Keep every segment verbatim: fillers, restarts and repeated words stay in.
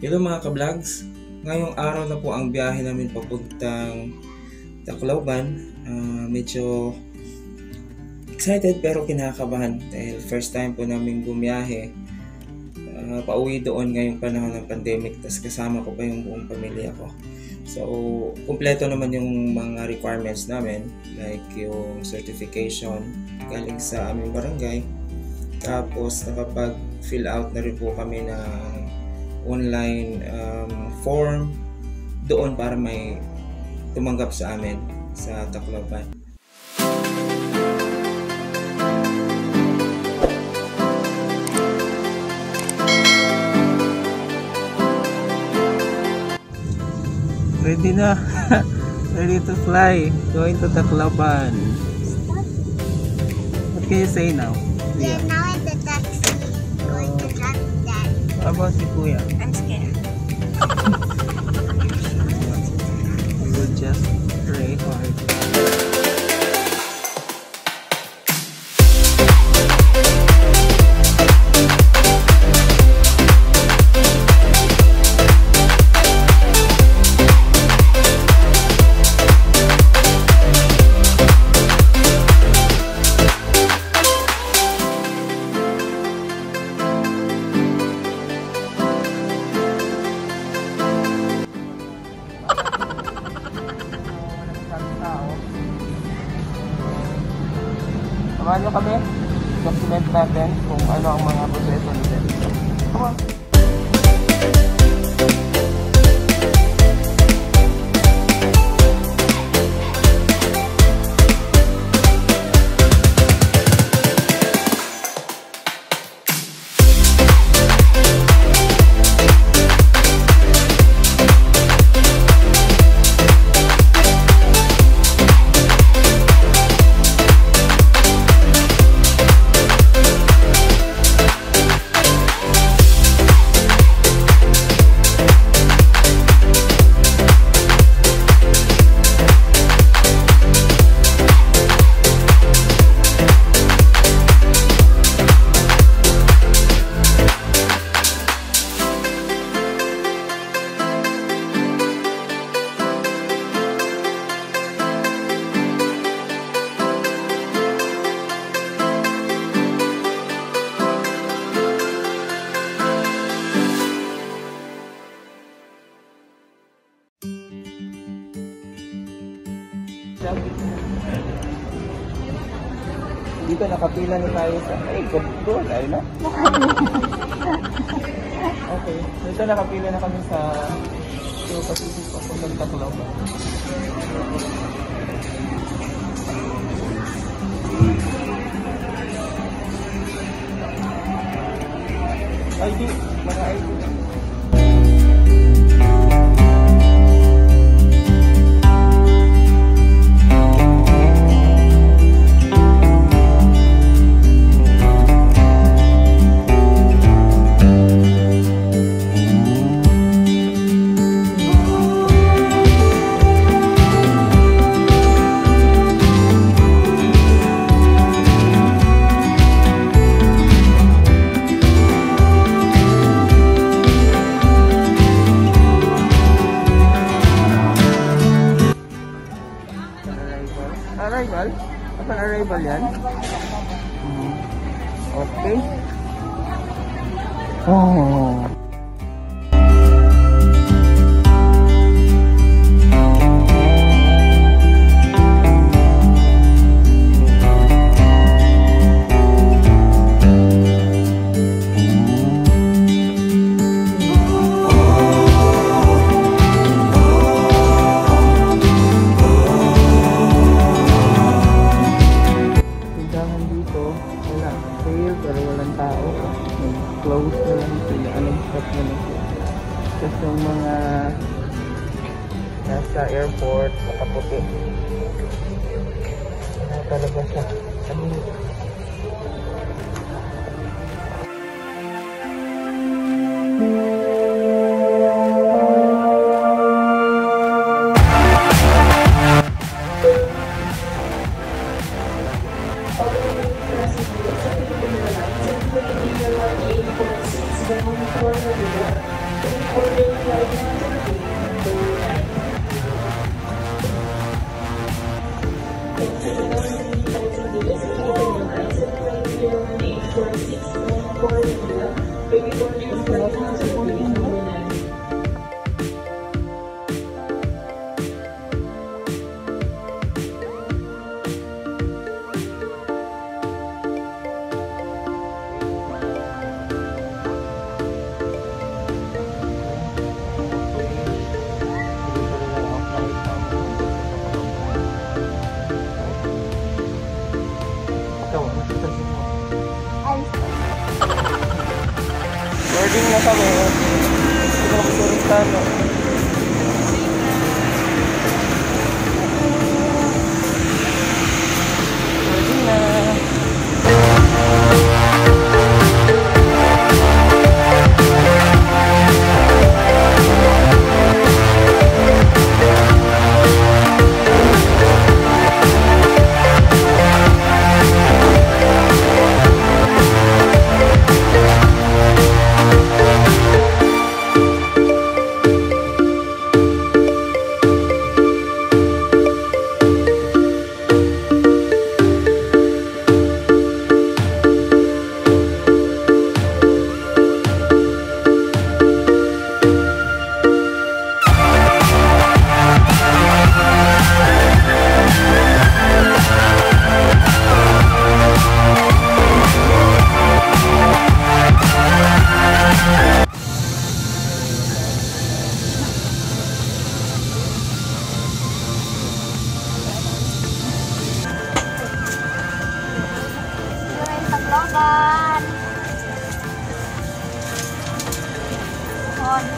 Hello mga ka-vlogs, ngayong araw na po ang biyahe namin papuntang Tacloban. Uh, medyo excited pero kinakabahan dahil first time po namin bumiyahe. Uh, pauwi doon ngayong panahon ng pandemic, tas kasama ko pa yung buong pamilya ko. So, kumpleto naman yung mga requirements namin, like yung certification galing sa aming barangay. Tapos nakapag-fill out na rin po kami ng online um, form doon para may tumanggap sa amin sa Tacloban. Ready na. Ready to fly. Going to Tacloban. What can you say now? Yeah, now in the taxi. Going to drop that. How about si Kuya? I'm scared. We will just pray hard. Samahan nyo kami, document natin kung ano ang mga proseso nila dito. Come on! Dito nakapila na tayo sa... Ay, good, good. Ayun na. Okay. Dito nakapila na kami sa... Yung Pacific papuntang Tacloban. I D. Mga I D. Arrival? Asan arrival yan? Hmm. Okay. Oh. Pero walang tao, close na lang sila, anong stop na lang sila. Kasi yung mga nasa airport, nakaputi na talaga siya. Ano Boarding na kami. Ito kami sa Ristano. Boarding na. Tacloban. On.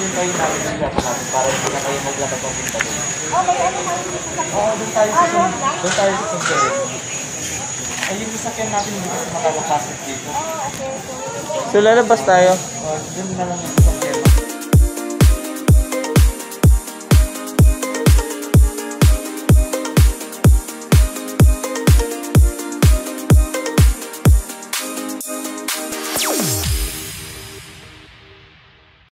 din tayo namin ng jack natin para hindi na kayo maglakad ng punta doon. Oh, may ano tayo dito sa Oo, doon tayo sa Ah, doon lang? doon tayo sa Sunset. Ay, yung sasakyan natin hindi kasi makalapasok dito. Oh, okay. So, So lalabas tayo. Oh, doon na lang yung